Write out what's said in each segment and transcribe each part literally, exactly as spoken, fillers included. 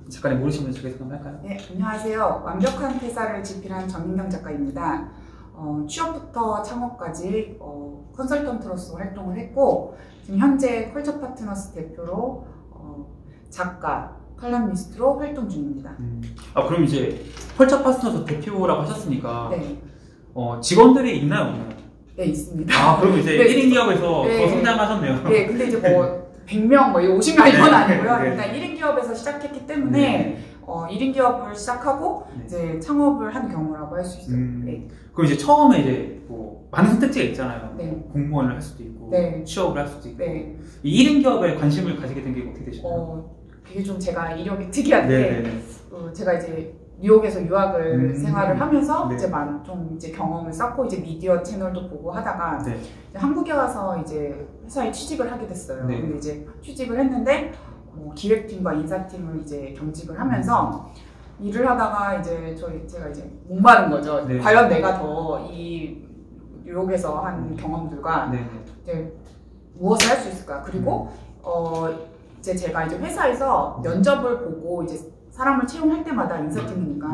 작가님 모르시는 분 소개 한번 할까요? 네, 안녕하세요. 완벽한 퇴사를 집필한 전민경 작가입니다. 어, 취업부터 창업까지 어, 컨설턴트로서 활동을 했고, 지금 현재 컬처 파트너스 대표로 어, 작가, 칼럼니스트로 활동 중입니다. 음. 아, 그럼 이제 컬처 파트너스 대표라고 하셨으니까 네. 어, 직원들이 있나요, 없나요? 네, 있습니다. 아, 그럼 이제 네, 일 인 기업에서 네. 더 성장하셨네요. 네, 근데 이제 뭐 백 명, 뭐 오십 명 이건 네. 아니고요. 네. 일단 일 인 기업에서 시작했기 때문에 네. 어, 일 인 기업을 시작하고 네. 이제 창업을 한 경우라고 할 수 있어요. 음. 네. 그럼 이제 처음에 이제 뭐 많은 선택지가 있잖아요. 네. 공무원을 할 수도 있고, 네. 취업을 할 수도 있고. 네. 이 일 인 기업에 관심을 가지게 된 게 어떻게 되셨나요? 어, 그게 좀 제가 이력이 특이한데, 네. 어, 제가 이제 뉴욕에서 유학을 음. 생활을 하면서 네. 이제 많은 좀 이제 경험을 쌓고 이제 미디어 채널도 보고 하다가 네. 이제 한국에 와서 이제 회사에 취직을 하게 됐어요. 네. 근데 이제 취직을 했는데 뭐 기획팀과 인사팀을 이제 경직을 하면서 일을 하다가 이제 저희 제가 이제 목마른 거죠. 네. 과연 내가 더 이 뉴욕에서 한 경험들과 네. 이제 무엇을 할 수 있을까? 그리고 어 이제 제가 이제 회사에서 면접을 보고 이제 사람을 채용할 때마다 인사팀이니까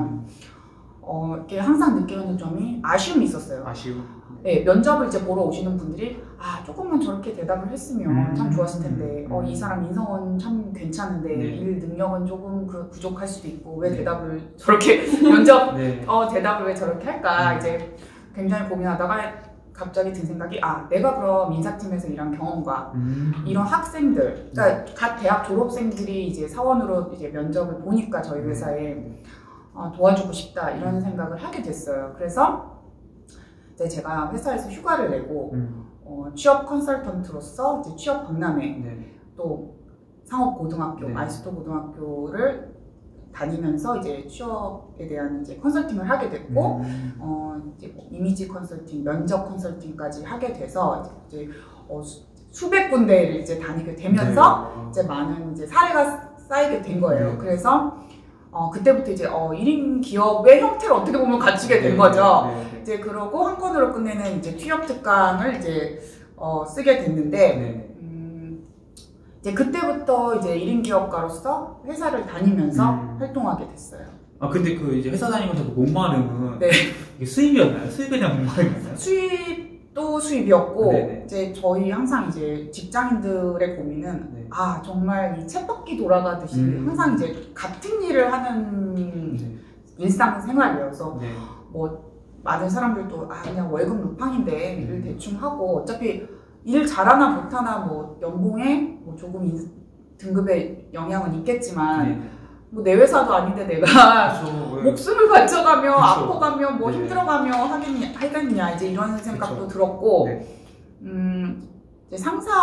어 이렇게 항상 느끼는 점이 아쉬움이 있었어요. 아쉬움. 네, 면접을 이제 보러 오시는 분들이 아 조금만 저렇게 대답을 했으면 음. 참 좋았을 텐데 음. 어 이 사람 인성은 참 괜찮은데 네. 일 능력은 조금 그 부족할 수도 있고 왜 네. 대답을 저렇게 면접 네. 어 대답을 왜 저렇게 할까 음. 이제 굉장히 고민하다가 갑자기 든 생각이 아 내가 그럼 인사팀에서 일한 경험과 음. 이런 학생들, 그러니까 갓 대학 졸업생들이 이제 사원으로 이제 면접을 보니까 저희 회사에 어, 도와주고 싶다 이런 생각을 하게 됐어요. 그래서 이제 제가 회사에서 휴가를 내고 음. 어, 취업 컨설턴트로서 이제 취업 박람회 네. 또 상업고등학교, 네. 아이스토 고등학교를 다니면서 이제 취업에 대한 이제 컨설팅을 하게 됐고 음. 어, 이제 뭐 이미지 컨설팅, 면접 컨설팅까지 하게 돼서 이제 어, 수, 수백 군데를 이제 다니게 되면서 네. 이제 많은 이제 사례가 쌓이게 된 거예요. 네. 그래서 어, 그때부터 이제 어, 일 인 기업의 형태를 어떻게 보면 갖추게 된 네. 거죠. 네. 이제 그러고 한 권으로 끝내는 이제 취업 특강을 이제 어, 쓰게 됐는데 네. 음, 이제 그때부터 이제 일 인 기업가로서 회사를 다니면서 음. 활동하게 됐어요. 아 근데 그 이제 회사 다니면서 그 목마름은 네. 이게 수입이었나요? 수입에 대한 목마름이었나요? 수입도 수입이었고 네네. 이제 저희 항상 이제 직장인들의 고민은 네. 아 정말 이 쳇바퀴 돌아가듯이 음. 항상 이제 같은 일을 하는 네. 일상생활이어서 네. 뭐 많은 사람들도 아 그냥 월급 루팡인데 음. 일을 대충 하고 어차피 일 잘하나 못하나 뭐 연봉에 뭐 조금 인, 등급에 영향은 있겠지만 네. 뭐 내 회사도 아닌데 내가 그렇죠. 목숨을 바쳐가며 그쵸. 아파가며 뭐 네. 힘들어가며 하겠냐, 하겠냐 이제 이런 생각도 그쵸. 들었고 네. 음 이제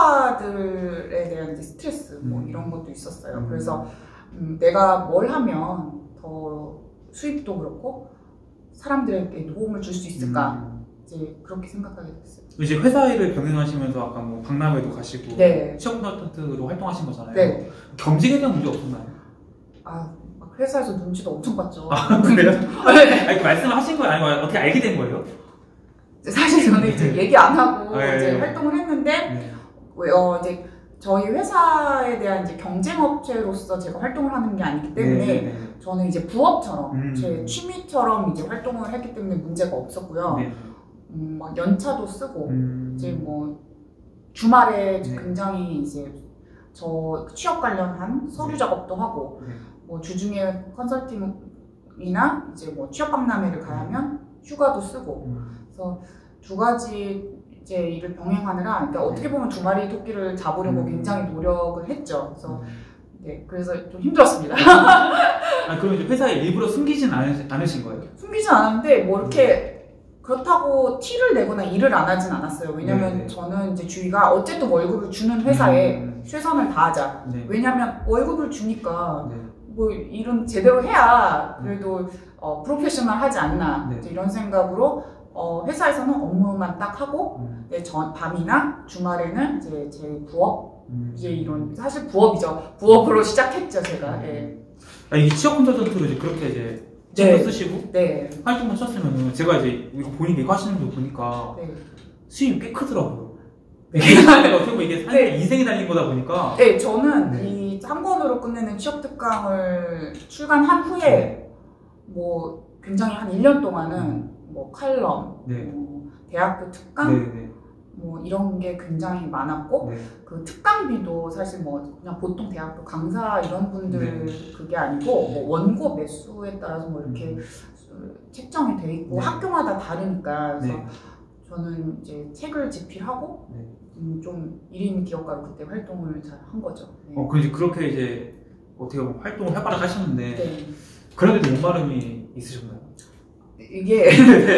상사들에 대한 이제 스트레스 뭐 음. 이런 것도 있었어요. 음. 그래서 음, 내가 뭘 하면 더 수입도 그렇고 사람들에게 도움을 줄 수 있을까 음. 이제 그렇게 생각하게 됐어요. 이제 회사 일을 병행하시면서 아까 뭐 박람회도 가시고 네. 취업 컨설턴트로 활동하신 거잖아요. 네. 겸직에 대한 문제 없었나요? 아, 막 회사에서 눈치도 엄청 봤죠. 아 그래요? 네. 아니 그 말씀을 하신 거예요? 아니면 어떻게 알게 된 거예요? 사실 저는 이제 얘기 안 하고 네. 이제 활동을 했는데 네. 어 이제 저희 회사에 대한 이제 경쟁업체로서 제가 활동을 하는 게 아니기 때문에 네, 네, 저는 이제 부업처럼 음. 제 취미처럼 이제 활동을 했기 때문에 문제가 없었고요. 네. 음, 막 연차도 쓰고 음. 이제 뭐 주말에 네. 굉장히 이제 저 취업 관련한 서류 네. 작업도 하고 네. 뭐 주중에 컨설팅이나 이제 뭐 취업 박람회를 가면 휴가도 쓰고 음. 그래서 두 가지 이제 일을 병행하느라 그러니까 어떻게 보면 두 마리 토끼를 잡으려고 음. 굉장히 노력을 했죠. 그래서 음. 네 그래서 좀 힘들었습니다. 아 그럼 이제 회사에 일부러 숨기진 않으, 않으신 거예요? 숨기진 않았는데 뭐 이렇게 그렇다고 티를 내거나 일을 안 하진 않았어요. 왜냐면 네네. 저는 이제 주위가 어쨌든 월급을 주는 회사에 음. 최선을 다하자. 네. 왜냐면 월급을 주니까 네. 뭐 일은 제대로 해야 그래도 어, 프로페셔널 하지 않나 네. 이제 이런 생각으로 어, 회사에서는 업무만 딱 하고 음. 네, 전 밤이나 주말에는 이제 제 부업 음. 이제 이런 사실 부업이죠. 부업으로 시작했죠 제가. 네. 아, 이게 취업 컨설턴트로 이제 그렇게 이제 책도 네. 쓰시고 네. 활동을 하셨으면은 제가 이제 이거 본인 이거 하시는 거 보니까 네. 수입이 꽤 크더라고요. 네. 어떻게 보면 이게 사실 네. 인생이 달린 거다 보니까 네, 저는 네. 이 이 한 권으로 끝내는 취업 특강을 출간한 후에 네. 뭐 굉장히 한 일 년 동안은 뭐 칼럼, 네. 뭐 대학교 특강 네, 네. 뭐 이런 게 굉장히 많았고 네. 그 특강비도 사실 뭐 그냥 보통 대학교 강사 이런 분들 네. 그게 아니고 뭐 원고 매수에 따라서 뭐 이렇게 음. 책정이 돼 있고 네. 학교마다 다르니까 그래서 네. 저는 이제 책을 집필하고 네. 음, 좀 일 인 기업가로 그때 활동을 잘 한 거죠. 네. 어, 그 이제 그렇게 이제 어떻게 보면 활동을 활발하게 하셨는데 네. 그런데도 목마름이 있으셨나요? 이게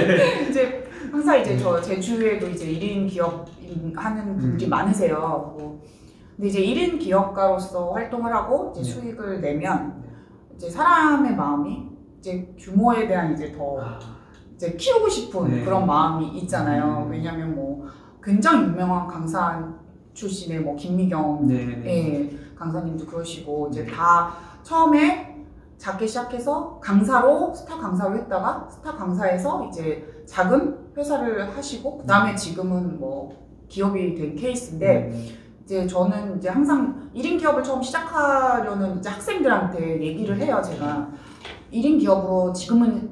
이제 항상 이제 저 제 주위에도 이제 일 인 기업 하는 분들이 음. 많으세요. 뭐, 근데 이제 일 인 기업가로서 활동을 하고 이제 네. 수익을 내면 네. 이제 사람의 마음이 이제 규모에 대한 이제 더 아. 이제 키우고 싶은 네. 그런 마음이 있잖아요. 음. 왜냐면 뭐 굉장히 유명한 강사 출신의 뭐 김미경 네. 네. 예, 강사님도 그러시고 이제 네. 다 처음에 작게 시작해서 강사로 스타 강사로 했다가 스타 강사에서 이제 작은 회사를 하시고 그 다음에 지금은 뭐 기업이 된 케이스인데 음. 이제 저는 이제 항상 일 인 기업을 처음 시작하려는 이제 학생들한테 얘기를 해요. 제가 일 인 기업으로 지금은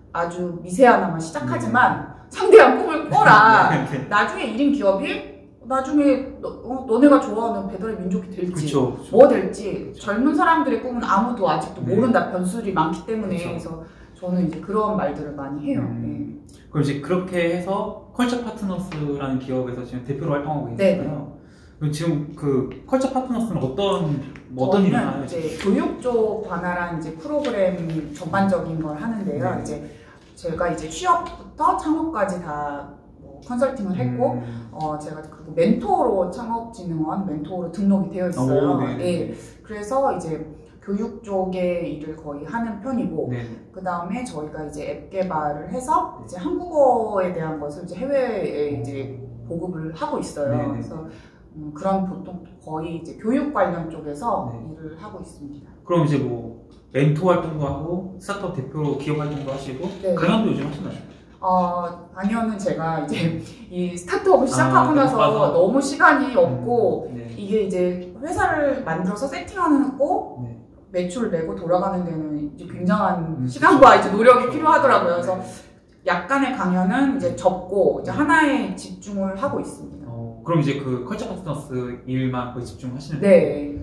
아주 미세하나마 시작하지만 창대한 꿈을 꿔라. 네. 나중에 일 인 기업이 나중에 너, 어, 너네가 좋아하는 배달의 민족이 될지 그쵸, 그쵸. 뭐 될지 그쵸. 젊은 사람들의 꿈은 아무도 아직도 네. 모른다. 변수들이 많기 때문에 그쵸. 그래서 저는 이제 그런 말들을 많이 해요. 음. 그럼 이제 그렇게 해서 컬처 파트너스라는 기업에서 지금 대표로 활동하고 계시잖아요. 그럼 지금 그 컬처 파트너스는 어떤 뭐 어떤 일을 저희는 하나요? 이제 교육 쪽 관할한 이제 프로그램 전반적인 걸 하는데요. 네. 이제 제가 이제 취업부터 창업까지 다 뭐 컨설팅을 했고, 음. 어 제가 그 멘토로 창업진흥원 멘토로 등록이 되어 있어요. 오, 네. 예. 그래서 이제 교육 쪽의 일을 거의 하는 편이고, 네. 그 다음에 저희가 이제 앱 개발을 해서 이제 한국어에 대한 것을 이제 해외에 이제 보급을 하고 있어요. 네네. 그래서 음, 그런 보통 거의 이제 교육 관련 쪽에서 네. 일을 하고 있습니다. 그럼 이제 뭐 멘토 활동도 하고 스타트업 대표로 기업 활동도 하시고 네. 강연도 요즘 하시나요? 어, 강연은 제가 이제 이 스타트업을 시작하고 아, 나서 바빠서. 너무 시간이 없고 음, 네. 이게 이제 회사를 만들어서 세팅하는 거 네. 매출 내고 돌아가는 데는 이제 굉장한 음, 시간과 그쵸. 이제 노력이 그쵸. 필요하더라고요. 그래서 네. 약간의 강연은 이제 접고 이제 하나에 집중을 하고 있습니다. 어, 그럼 이제 그 컬처 파트너스 일만 거의 집중하시는 거예요? 네.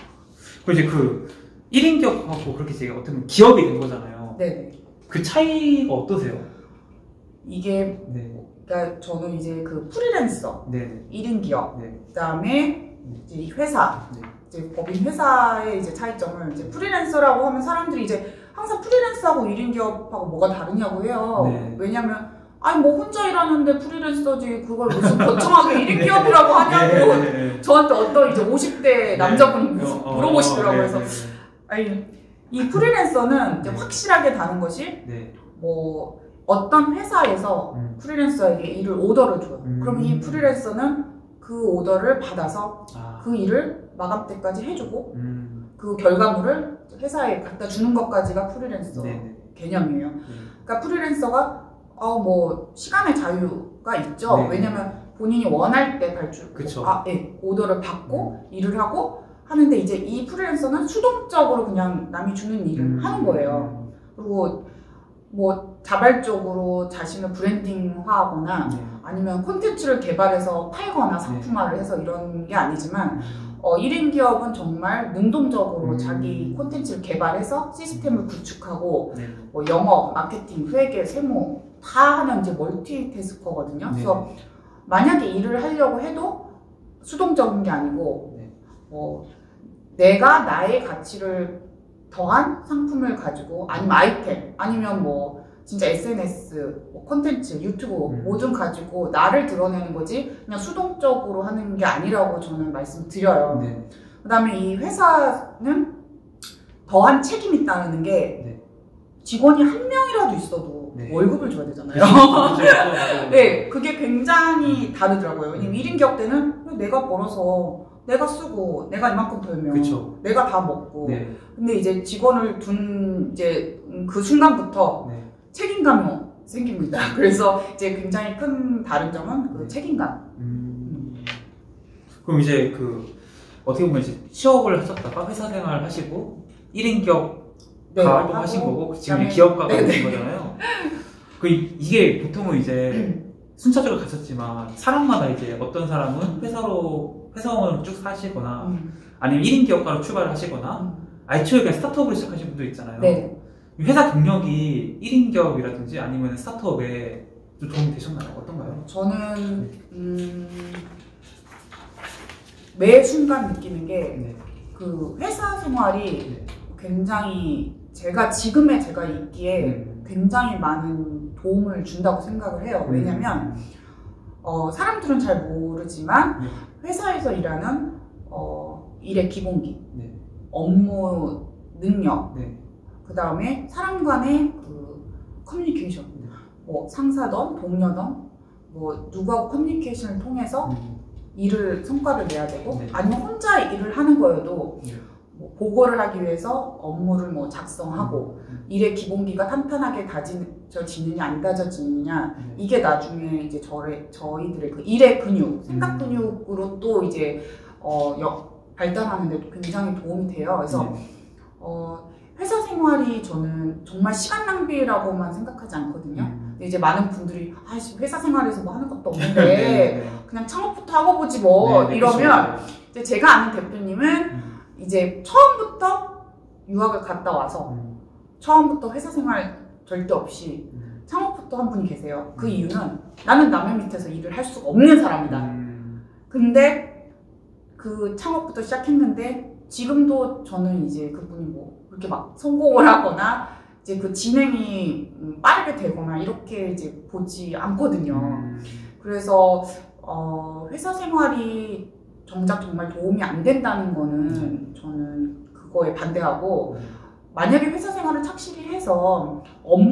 그럼 이제 그 일 인 기업하고 그렇게 이제 어떻게 보면 기업이 된 거잖아요. 네네. 그 차이가 어떠세요? 이게 네. 그러니까 저는 이제 그 프리랜서, 네. 일 인 기업, 네. 그다음에 이제 이 회사, 네. 이제 법인 회사의 이제 차이점을 이제 프리랜서라고 하면 사람들이 이제 항상 프리랜서하고 일 인 기업하고 뭐가 다르냐고 해요. 네. 왜냐면 아니 뭐 혼자 일하는데 프리랜서지 그걸 무슨 거창하게 일 인 기업이라고 하냐고 네, 네, 네. 저한테 어떤 이제 오십 대 남자분이 네. 어, 물어보시더라고요. 네, 그래서 네, 네. 아니 이 프리랜서는 이제 네. 확실하게 다른 것이 네. 뭐 어떤 회사에서 음. 프리랜서에게 일을 오더를 줘요. 음. 그럼 이 프리랜서는 그 오더를 받아서 아. 그 일을 마감 때까지 해주고 음. 그 결과물을 회사에 갖다 주는 것까지가 프리랜서 네, 네. 개념이에요. 네. 그러니까 프리랜서가 어 뭐 시간의 자유가 있죠. 네. 왜냐면 본인이 원할 때 발주, 그쵸. 아, 예, 오더를 받고 일을 하고 하는데 이제 이 프리랜서는 수동적으로 그냥 남이 주는 일을 음. 하는 거예요. 그리고 뭐 자발적으로 자신을 브랜딩화하거나 네. 아니면 콘텐츠를 개발해서 팔거나 상품화를 해서 이런 게 아니지만 음. 어, 일 인 기업은 정말 능동적으로 음. 자기 콘텐츠를 개발해서 시스템을 구축하고 네. 뭐 영업, 마케팅, 회계, 세무 다 하는 이제 멀티태스커거든요. 네. 그래서 만약에 일을 하려고 해도 수동적인 게 아니고 네. 뭐 내가 나의 가치를 더한 상품을 가지고 아니면 아이템 아니면 뭐 진짜 에스엔에스, 뭐 콘텐츠, 유튜브 음. 뭐든 가지고 나를 드러내는 거지 그냥 수동적으로 하는 게 아니라고 저는 말씀드려요. 네. 그 다음에 이 회사는 더한 책임이 있다는 게 네. 직원이 한 명이라도 있어도 네. 월급을 줘야 되잖아요. 그렇죠. 네, 그게 굉장히 다르더라고요. 왜냐면 일 인 기업 때는 내가 벌어서 내가 쓰고 내가 이만큼 벌면 그쵸. 내가 다 먹고 네. 근데 이제 직원을 둔 이제 그 순간부터 네. 책임감이 생깁니다. 그래서 이제 굉장히 큰 다른 점은 그 네. 책임감. 음. 그럼 이제 그 어떻게 보면 이제 취업을 하셨다가 회사 생활 하시고 일 인 기업 네, 가도 하신 거고 지금 기업가가 되신 거잖아요. 그 이게 보통은 이제 순차적으로 가셨지만 사람마다 이제 어떤 사람은 회사로 회사원으로 쭉 사시거나 음. 아니면 일 인 기업가로 출발을 하시거나 음. 애초에 그냥 스타트업을 시작하신 분도 있잖아요. 네. 회사 경력이 일 인 기업이라든지 아니면 스타트업에 좀 도움이 되셨나요? 어떤가요? 저는 음, 매 순간 느끼는 게 그 네. 회사 생활이 네. 굉장히 제가 지금의 제가 있기에 음. 굉장히 많은 도움을 준다고 생각을 해요. 왜냐면 어, 사람들은 잘 모르지만 회사에서 일하는 어, 일의 기본기, 네. 업무 능력, 네. 그 다음에 사람 간의 그 커뮤니케이션, 네. 뭐 상사든 동료든 뭐 누구하고 커뮤니케이션을 통해서 음. 일을 성과를 내야 되고 네. 아니면 혼자 일을 하는 거여도 네. 뭐 보고를 하기 위해서 업무를 뭐 작성하고 음. 일의 기본기가 탄탄하게 다져지느냐 안 다져지느냐 네. 이게 나중에 이제 저의 저희들의 그 일의 근육, 생각 근육으로 또 이제 어, 역, 발달하는 데 굉장히 도움이 돼요. 그래서 네. 어, 회사 생활이 저는 정말 시간 낭비라고만 생각하지 않거든요. 음. 근데 이제 많은 분들이 아, 회사 생활에서 뭐 하는 것도 없는데 네. 그냥 창업부터 하고 보지 뭐 네, 이러면 그렇죠. 이제 제가 아는 대표님은 음. 이제 처음부터 유학을 갔다 와서 음. 처음부터 회사 생활 절대 없이 음. 창업부터 한 분이 계세요. 그 음. 이유는 나는 남의 밑에서 일을 할 수가 없는 사람이다. 음. 근데 그 창업부터 시작했는데 지금도 저는 이제 그분이 뭐 그렇게 막 성공을 하거나 이제 그 진행이 빠르게 되거나 이렇게 이제 보지 않거든요. 음. 그래서 어 회사 생활이 정작 정말 도움이 안 된다는 거는 저는 그거에 반대하고 만약에 회사 생활을 착실히 해서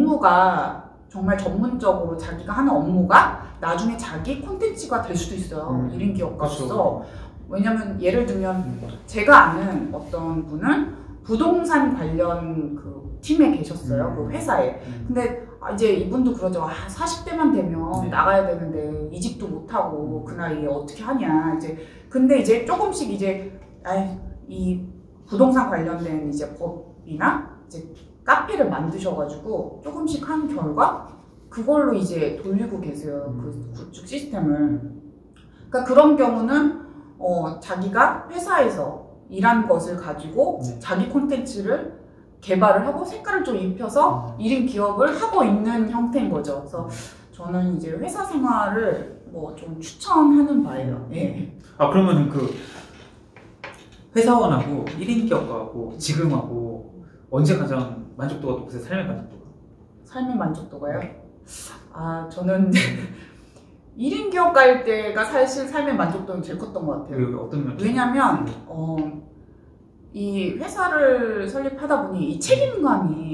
업무가 정말 전문적으로 자기가 하는 업무가 나중에 자기 콘텐츠가 될 수도 있어요. 음. 일 인 기업가로서. 왜냐면 예를 들면 제가 아는 어떤 분은 부동산 관련 그 팀에 계셨어요. 음. 그 회사에. 음. 근데 이제 이분도 그러죠. 아, 사십 대만 되면 네. 나가야 되는데 이직도 못하고 그 나이에 어떻게 하냐. 이제 근데 이제 조금씩 이제 아이, 이 부동산 관련된 이제 법이나 이제 카페를 만드셔가지고 조금씩 한 결과 그걸로 이제 돌리고 계세요. 음. 그 구축 시스템을. 그러니까 그런 경우는 어, 자기가 회사에서 일한 것을 가지고 네. 자기 콘텐츠를 개발을 하고 색깔을 좀 입혀서 음. 일 인 기업을 하고 있는 형태인 거죠. 그래서 저는 이제 회사 생활을 뭐 좀 추천하는 바예요. 예. 아, 그러면 그 회사원하고 일 인 기업가하고 지금하고 언제 가장 만족도가 높으세요? 삶의 만족도가? 삶의 만족도가요? 아, 저는 일 인 기업가일 때가 사실 삶의 만족도는 제일 컸던 것 같아요. 왜, 어떤 면에서? 왜냐면 어, 이 회사를 설립하다 보니 이 책임감이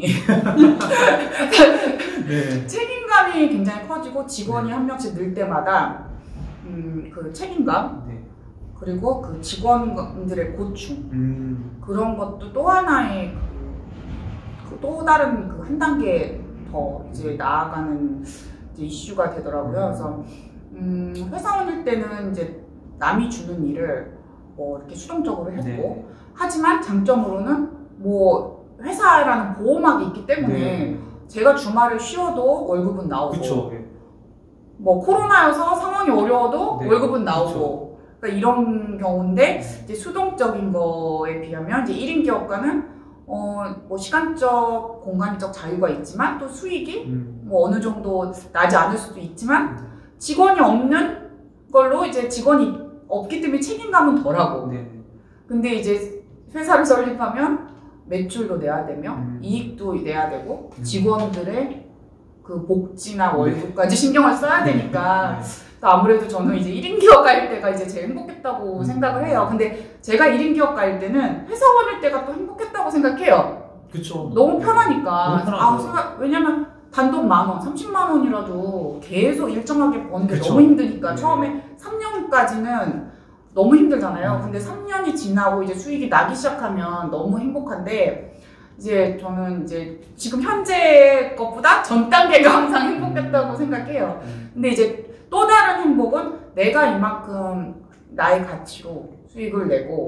네. 책임감이 굉장히 커지고 직원이 네. 한 명씩 늘 때마다 음, 그 책임감 네. 그리고 그 직원들의 고충 음. 그런 것도 또 하나의 그, 또 다른 그 한 단계 더 이제 나아가는 이제 이슈가 되더라고요. 그래서 음, 회사원일 때는 이제 남이 주는 일을 뭐 이렇게 수동적으로 했고 네. 하지만 장점으로는 뭐 회사라는 보호막이 있기 때문에 네. 제가 주말을 쉬어도 월급은 나오고 그쵸. 뭐 코로나여서 상황이 어려워도 네. 월급은 나오고 그러니까 이런 경우인데 이제 수동적인 거에 비하면 이제 일 인 기업가는 어 뭐 시간적 공간적 자유가 있지만 또 수익이 음. 뭐 어느 정도 나지 않을 수도 있지만 직원이 없는 걸로 이제 직원이 없기 때문에 책임감은 덜하고 네. 근데 이제 회사를 설립하면 매출도 내야 되며 음. 이익도 내야 되고 직원들의 그 복지나 월급까지 신경을 써야 되니까 아무래도 저는 이제 일 인 기업가일 때가 이제 제일 행복했다고 음. 생각을 해요. 근데 제가 일 인 기업가일 때는 회사원일 때가 또 행복했다고 생각해요. 그쵸. 너무 편하니까. 너무 아, 생각, 왜냐면 단돈 만 원, 삼십만 원이라도 계속 일정하게 버는 게 그쵸. 너무 힘드니까 네. 처음에 삼 년까지는 너무 힘들잖아요. 근데 삼 년이 지나고 이제 수익이 나기 시작하면 너무 행복한데 이제 저는 이제 지금 현재 것보다 전 단계가 항상 행복했다고 생각해요. 근데 이제 또 다른 행복은 내가 이만큼 나의 가치로 수익을 내고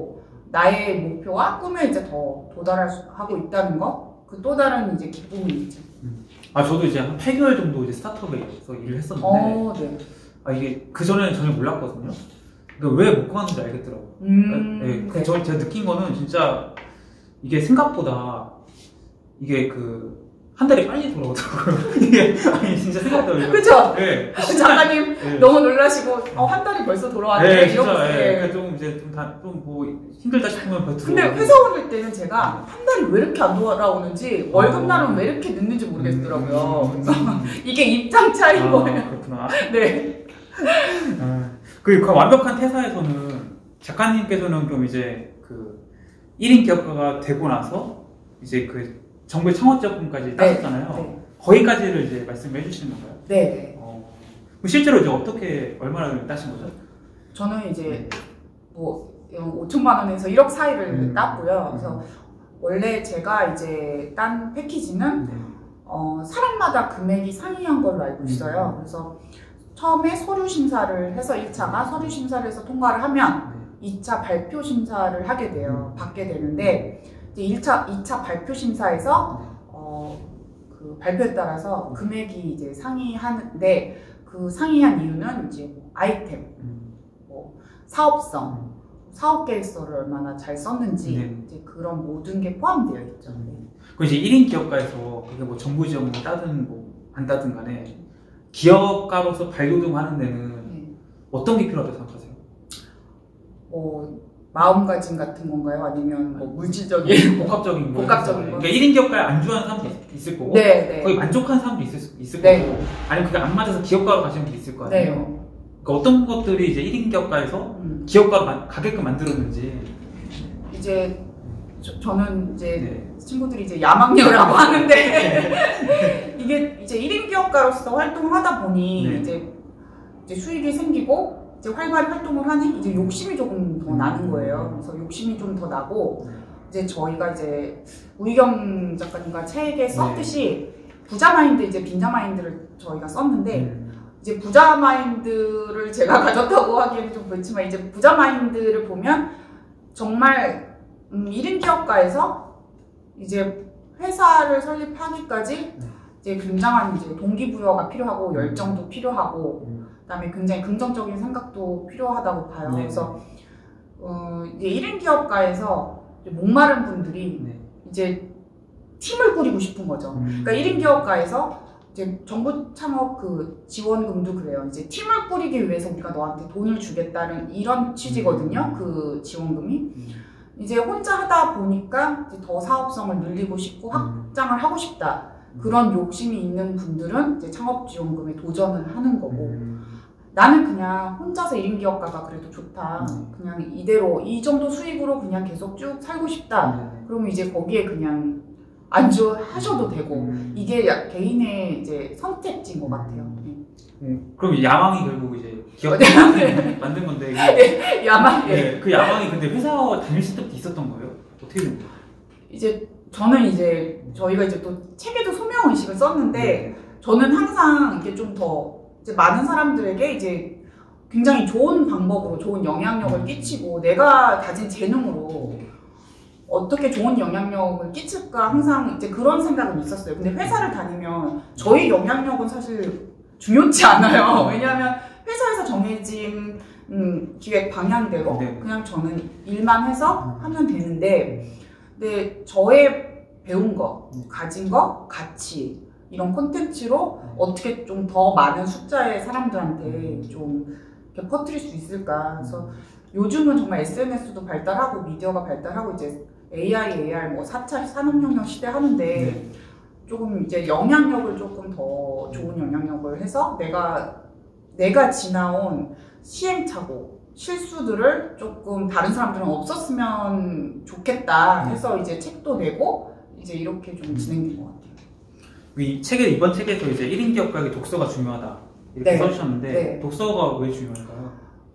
나의 목표와 꿈에 이제 더 도달하고 있다는 거, 그 또 다른 이제 기쁨이 있죠. 음. 아 저도 이제 한 팔 개월 정도 이제 스타트업에서 일을 했었는데, 어, 네. 아 이게 그 전에는 전혀 몰랐거든요. 그러니까 왜 못 가는지 알겠더라고요. 음, 네, 그 네. 저 제가 느낀 거는 진짜 이게 생각보다 이게 그 한 달이 빨리 돌아오더라고요. 이게 아니 진짜 생각보다 그쵸? 네. 작가님 네. 너무 놀라시고 어, 한 달이 벌써 돌아왔네. 네, 이러고 진짜. 있어요. 예. 그러니까 좀 이제 좀다좀뭐 힘들다 싶으면 더 근데 들어오고. 회사원일 때는 제가 한 달이 왜 이렇게 안 돌아오는지 월급날은 어. 왜 이렇게 늦는지 모르겠더라고요. 음, 그래서 음. 이게 입장 차이인 아, 거예요. 그렇구나. 네. 아, 그, 그 완벽한 퇴사에서는 작가님께서는 좀 이제 그 일 인 기업가가 되고 나서 이제 그 정부의 창업자금까지 따셨잖아요. 네. 거기까지를 이제 말씀해 주시는 건가요? 네. 네. 어. 실제로 이제 어떻게 얼마나 따신 거죠? 저는 이제 뭐 오천만 원에서 일억 사이를 음. 땄고요. 그래서 원래 제가 이제 딴 패키지는 네. 어, 사람마다 금액이 상이한 걸로 알고 있어요. 음. 그래서 처음에 서류 심사를 해서 일 차가 서류 심사를 해서 통과를 하면 네. 이 차 발표 심사를 하게 돼요. 음. 받게 되는데 이제 일 차, 이 차 발표 심사에서 어, 그 발표에 따라서 금액이 이제 상이하는데 그 상이한 이유는 이제 뭐 아이템, 음. 뭐 사업성, 사업 계획서를 얼마나 잘 썼는지 네. 이제 그런 모든 게 포함되어 있죠. 음. 그 이제 일 인 기업가에서 그게 뭐 정부 지원을 따든 뭐 안 따든 간에 기업가로서 발돋움하는 데는 네. 어떤 게 필요하다고 생각하세요? 뭐 마음가짐 같은 건가요? 아니면 뭐 물질적인 복합적인 거. 복합적인 거. 그러니까 일 인 기업가에 안주하는 사람도 있- 있을 거고, 네, 네. 거의 만족한 사람도 있을, 수- 있을 네. 거고, 아니면 그게 안 맞아서 기업가로 가시는 분도 있을 거 네. 아니에요. 그러니까 어떤 것들이 이제 일 인 기업가에서 음. 기업가로 마- 가게끔 만들었는지. 이제 저, 저는 이제 네. 친구들이 이제 야망녀라고 하는데 이게 이제 일 인 기업가로서 활동을 하다 보니 네. 이제 이제 수익이 생기고 이제 활발히 활동을 하니 이제 욕심이 조금 더 나는 거예요. 그래서 욕심이 좀 더 나고 네. 이제 저희가 이제 우희경 작가님과 책에 썼듯이 네. 부자 마인드 이제 빈자 마인드를 저희가 썼는데 음. 이제 부자 마인드를 제가 가졌다고 하기에는 좀 그렇지만 이제 부자 마인드를 보면 정말 음, 일 인 기업가에서 이제 회사를 설립하기까지 네. 이제 굉장한 이제 동기부여가 필요하고 열정도 필요하고 음. 그다음에 굉장히 긍정적인 생각도 필요하다고 봐요. 네. 그래서 어, 이제 일 인 기업가에서 이제 목마른 분들이 네. 이제 팀을 꾸리고 싶은 거죠. 음. 그러니까 일 인 기업가에서 이제 정부 창업 그 지원금도 그래요. 이제 팀을 꾸리기 위해서 우리가 너한테 돈을 주겠다는 이런 취지거든요. 음. 그 지원금이. 음. 이제 혼자 하다 보니까 이제 더 사업성을 늘리고 싶고 확장을 하고 싶다. 음. 그런 욕심이 있는 분들은 이제 창업 지원금에 도전을 하는 거고 음. 나는 그냥 혼자서 일 인 기업가가 그래도 좋다. 음. 그냥 이대로 이 정도 수익으로 그냥 계속 쭉 살고 싶다. 네. 그러면 이제 거기에 그냥 안주하셔도 되고 음. 이게 야- 개인의 이제 선택지인 것 같아요. 음. 그럼 야망이 결국 이제 기업 만든 건데 이게 네. 야망. 네, 그 야망이 근데 회사 다니실 때부터 있었던 거예요? 어떻게 된 거예요? 이제 저는 이제 저희가 이제 또 책에도 소명 의식을 썼는데 네. 저는 항상 이게 좀 더 이제 많은 사람들에게 이제 굉장히 좋은 방법으로 좋은 영향력을 끼치고 내가 가진 재능으로 어떻게 좋은 영향력을 끼칠까 항상 이제 그런 생각은 있었어요. 근데 회사를 다니면 저희 영향력은 사실 중요치 않아요. 왜냐하면 회사에서 정해진 음, 기획 방향대로 네. 그냥 저는 일만 해서 하면 되는데 근데 저의 배운 거, 가진 거, 가치 이런 콘텐츠로 어떻게 좀 더 많은 숫자의 사람들한테 좀 이렇게 퍼뜨릴 수 있을까. 그래서 요즘은 정말 에스엔에스도 발달하고 미디어가 발달하고 이제 에이아이, 에이알 뭐 사 차 산업혁명 시대 하는데 네. 조금 이제 영향력을 조금 더 좋은 영향력을 해서 내가 내가 지나온 시행착오 실수들을 조금 다른 사람들은 없었으면 좋겠다 해서 이제 책도 내고 이제 이렇게 좀 진행된 것 같아요. 이 책에 이번 책에서 이제 일 인 기업가의 독서가 중요하다 이렇게 네. 써주셨는데 네. 독서가 왜 중요할까요?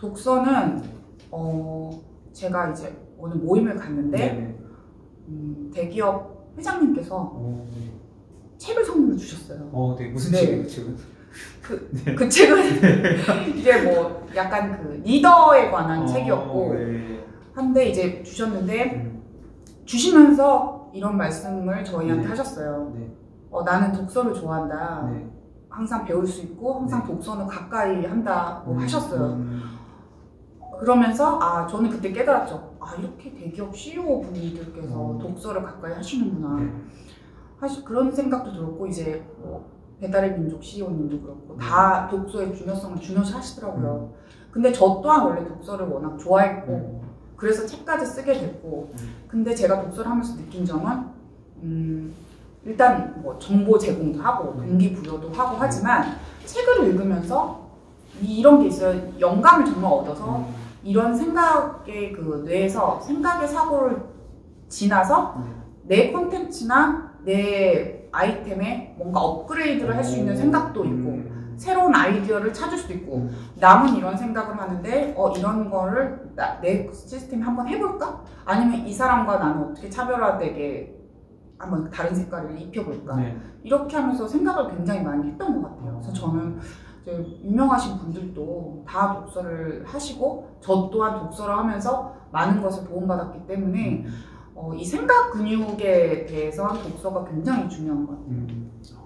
독서는 어 제가 이제 어느 모임을 갔는데 네. 음, 대기업 회장님께서 오, 네. 책을 선물로 주셨어요. 어, 네. 무슨 네. 책이에요, 지금? 그, 네. 그 책은 이게 뭐 약간 그 리더에 관한 어, 책이었고 네. 한데 이제 주셨는데 음. 주시면서 이런 말씀을 저희한테 네. 하셨어요. 네. 어, 나는 독서를 좋아한다. 네. 항상 배울 수 있고 항상 네. 독서는 가까이 한다고 음. 하셨어요. 음. 그러면서 아 저는 그때 깨달았죠. 아 이렇게 대기업 씨이오 분들께서 음. 독서를 가까이 하시는구나. 네. 사실 그런 생각도 들었고 이제 뭐 배달의 민족 씨이오님도 그렇고 다 독서의 중요성을 중요시 하시더라고요. 근데 저 또한 원래 독서를 워낙 좋아했고 음. 그래서 책까지 쓰게 됐고 음. 근데 제가 독서를 하면서 느낀 점은 음, 일단 뭐 정보 제공도 하고 동기부여도 하고 하지만 책을 읽으면서 이- 이런 게 있어요. 영감을 정말 얻어서 음. 이런 생각의 그 뇌에서 생각의 사고를 지나서 네. 내 콘텐츠나 내 아이템에 뭔가 업그레이드를 할 수 있는 생각도 있고 음. 새로운 아이디어를 찾을 수도 있고 음. 남은 이런 생각을 하는데 어 이런 거를 나, 내 시스템에 한번 해볼까? 아니면 이 사람과 나는 어떻게 차별화되게 한번 다른 색깔을 입혀볼까? 네. 이렇게 하면서 생각을 굉장히 많이 했던 것 같아요. 그래서 저는 이제 유명하신 분들도 다 독서를 하시고 저 또한 독서를 하면서 많은 것을 도움받았기 때문에 음. 어, 이 생각 근육에 대해서 독서가 굉장히 중요한 것 같아요. 음.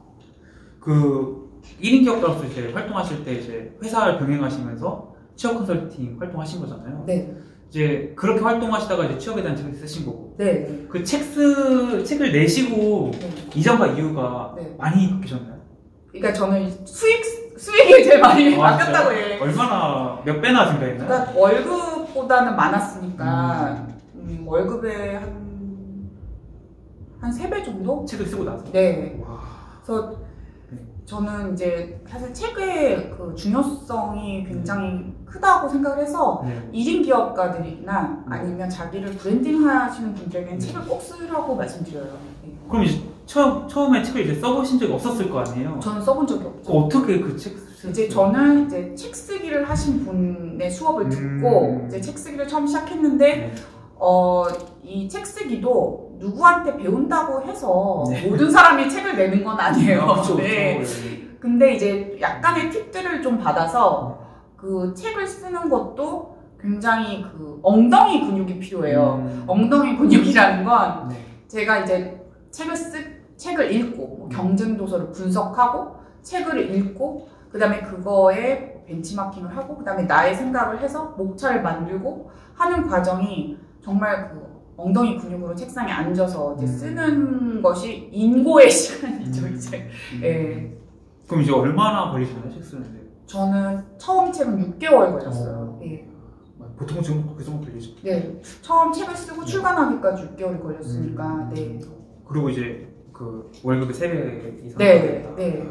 그 일 인 기업가로서 이제 활동하실 때 이제 회사를 병행하시면서 취업 컨설팅 활동하신 거잖아요. 네, 이제 그렇게 활동하시다가 이제 취업에 대한 책을 쓰신 거고 네, 그 책 쓰, 책을 내시고 네. 이전과 이유가 네. 많이 바뀌셨나요? 그러니까 저는 수익 수익이 제일 많이 아, 바뀌었다고 진짜요? 해. 얼마나 몇 배나 증가했나요? 그러니까 월급보다는 많았으니까 음. 음, 월급의 한 한 세 배 정도? 책을 쓰고 나서. 네. 와. 그래서 네. 저는 이제 사실 책의 그 중요성이 굉장히 크다고 생각을 해서 네. 일 인 기업가들이나 네. 아니면 자기를 브랜딩 하시는 분들에게는 네. 책을 꼭 쓰라고 말씀드려요. 네. 그럼 이제 처음, 처음에 책을 이제 써보신 적이 없었을 거 아니에요? 저는 써본 적이 없죠. 그 어떻게 그 책 쓰 이제 저는 이제 책 쓰기를 하신 분의 수업을 듣고 음. 이제 책 쓰기를 처음 시작했는데 네. 어, 이 책 쓰기도 누구한테 배운다고 해서 네. 모든 사람이 책을 내는 건 아니에요. 아, 그쵸, 네. 그쵸. 근데 이제 약간의 팁들을 좀 받아서 그 책을 쓰는 것도 굉장히 그 엉덩이 근육이 필요해요. 음. 엉덩이 근육이라는 건 네. 제가 이제 책을 쓰 책을 읽고 뭐 경쟁 도서를 분석하고 책을 읽고 그다음에 그거에 벤치마킹을 하고 그다음에 나의 생각을 해서 목차를 만들고 하는 과정이 정말 그 엉덩이 근육으로 책상에 앉아서 이제 음. 쓰는 것이 인고의 시간이죠 음. 이제. 음. 예. 그럼 이제 얼마나 걸리셨나요? 책 쓰는데? 저는 처음 책은 육 개월 걸렸어요. 어. 예. 보통 지금 그 정도 걸리죠. 네. 처음 책을 쓰고 네. 출간하기까지 육 개월이 걸렸으니까. 음. 네. 그리고 이제 그 월급이 세 배 이상 네. 받겠다. 네.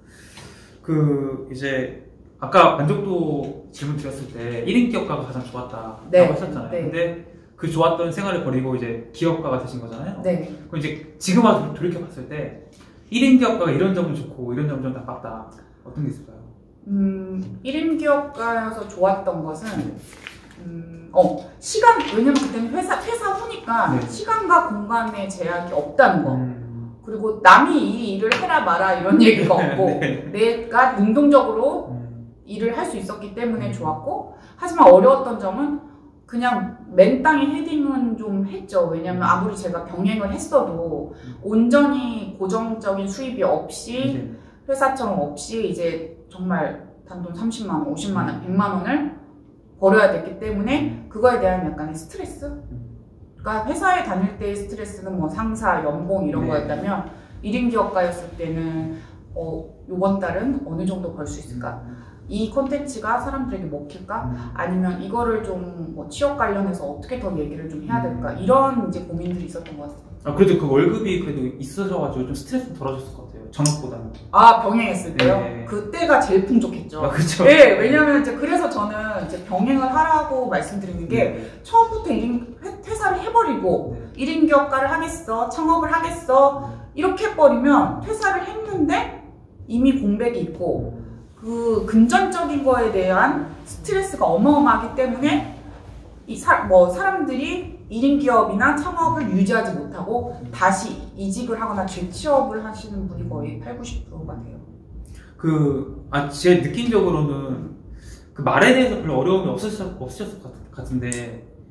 그 이제 아까 만족도 질문 드렸을 때 일 인 기업가가 가장 좋았다라고 네. 하셨잖아요. 네. 근데 그 좋았던 생활을 버리고 이제 기업가가 되신 거잖아요. 네. 그럼 이제 지금 와서 돌이켜 봤을 때 일 인 기업가가 이런 점은 좋고 이런 점은 좀 나빴다. 어떤 게 있을까요? 음, 일 인 기업가여서 좋았던 것은 음, 어, 시간, 왜냐면 그때는 회사, 회사 후니까 네. 시간과 공간의 제약이 없다는 거. 음. 그리고 남이 이 일을 해라 마라 이런 얘기가 없고 네. 내가 능동적으로 음. 일을 할 수 있었기 때문에 음. 좋았고 하지만 어려웠던 점은 그냥 맨땅에 헤딩은 좀 했죠. 왜냐면 아무리 제가 병행을 했어도 온전히 고정적인 수입이 없이 네. 회사처럼 없이 이제 정말 단돈 삼십만 원, 오십만 원, 백만 원을 벌어야 됐기 때문에 그거에 대한 약간의 스트레스? 그러니까 회사에 다닐 때의 스트레스는 뭐 상사, 연봉 이런 네. 거였다면 일 인 기업가였을 때는 어, 요번 달은 어느 정도 벌 수 있을까? 이 콘텐츠가 사람들에게 먹힐까? 음. 아니면 이거를 좀 뭐 취업 관련해서 어떻게 더 얘기를 좀 해야 될까? 이런 이제 고민들이 있었던 것 같아요. 아, 그래도 그 월급이 그래도 있으셔가지고 좀 스트레스 덜어졌을 것 같아요. 전업보다는. 아, 병행했을 때요? 네. 그때가 제일 풍족했죠. 아, 그쵸. 네, 왜냐면 이제 그래서 저는 이제 병행을 하라고 말씀드리는 게 네. 처음부터 일 인 회사를 해버리고 네. 일 인 기업가를 하겠어, 창업을 하겠어 이렇게 해버리면 퇴사를 했는데 이미 공백이 있고 그 금전적인 거에 대한 스트레스가 어마어마하기 때문에 이 사, 뭐 사람들이 일 인 기업이나 창업을 유지하지 못하고 다시 이직을 하거나 재취업을 하시는 분이 거의 팔, 구십 퍼센트가 돼요. 그, 아, 제 느낌적으로는 그 말에 대해서 별로 어려움이 없으셨, 없으셨을 것 같- 같은데,